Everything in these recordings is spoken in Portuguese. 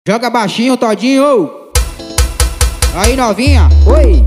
Joga baixinho, todinho. Aí, novinha, oi.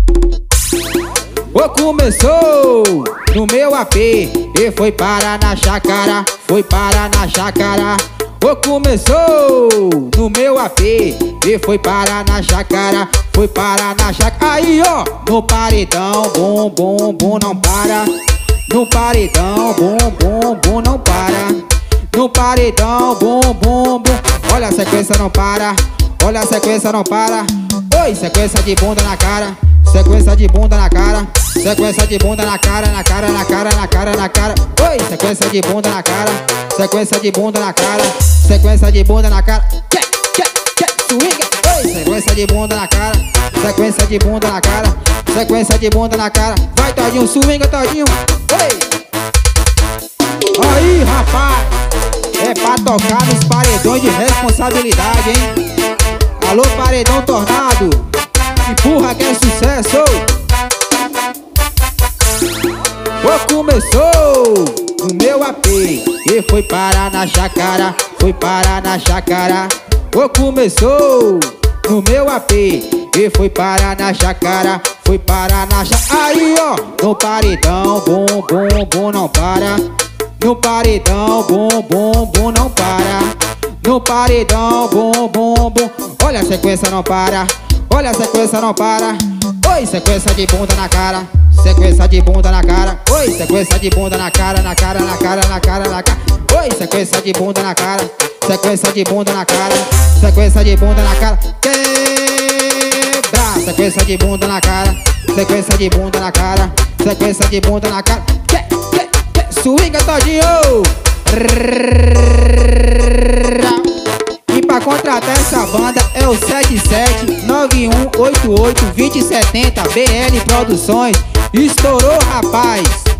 Ô, começou no meu AP e foi parar na chácara, foi parar na chácara. Ô, começou no meu AP e foi parar na chácara, foi parar na chácara. Aí, ó, no paredão, bum, bum, bum, não para. No paredão, bum, bum, bum, não para. No paredão, bum, bum, bum. Olha a sequência, não para. Olha a sequência, não para. Oi, sequência de bunda na cara. Sequência de bunda na cara. Sequência de bunda na cara, na cara, na cara, na cara, na cara. Oi, sequência de bunda na cara. Sequência de bunda na cara. Sequência de bunda na cara. Swinga. Oi, sequência de bunda na cara. Sequência de bunda na cara. Sequência de bunda na cara. Vai, todinho, swinga, todinho. Oi. Aí, rapaz, é pra tocar nos paredões de responsabilidade, hein? Alô, paredão tornado, empurra que é sucesso. Ô, começou no meu AP e foi parar na chácara, foi parar na chácara. Ô, começou no meu AP e foi parar na chácara, foi parar na chácara. Aí, ó, no paredão, bum, bum, bum, não para. No paredão, bum, bum, bum, não para. No paredão, bum, bum, bum. Olha a sequência, não para. Olha a sequência, não para. Oi, sequência de bunda na cara. Sequência de bunda na cara. Oi, sequência de bunda na cara, na cara, na cara, na cara, na cara. Oi, sequência de bunda na cara. Sequência de bunda na cara. Sequência de bunda na cara. Quebra. Sequência de bunda na cara. Sequência de bunda na cara. Sequência de bunda na cara. Swinga, todinho. E pra contratar essa banda é o 7791882070 BL Produções. Estourou, rapaz.